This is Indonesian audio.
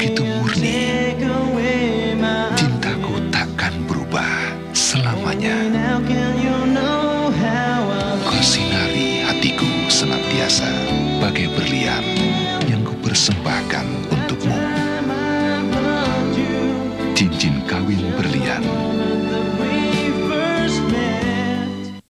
begitu murni. Cintaku takkan berubah selamanya. Kau sinari hatiku senantiasa, bagai berlian yang ku persembahkan